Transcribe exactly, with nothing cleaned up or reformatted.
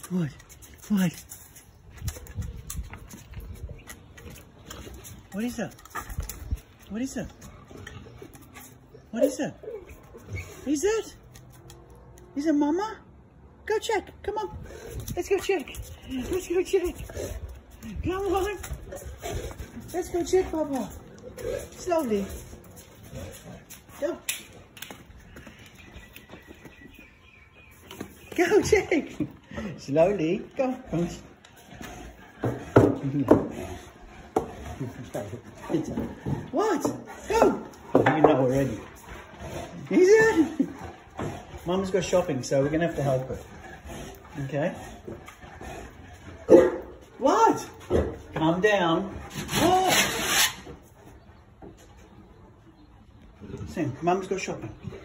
What? What? What is that? What is that? What is that? Is that? Is it Mama? Go check. Come on. Let's go check. Let's go check. Come on. Let's go check, Papa. Slowly. Go. Go check. Slowly. Go. Come on. What? Go. You know already. Is it? Mum's got shopping, so we're going to have to help her. Okay? What? Calm down. What? Sing. Mum's got shopping.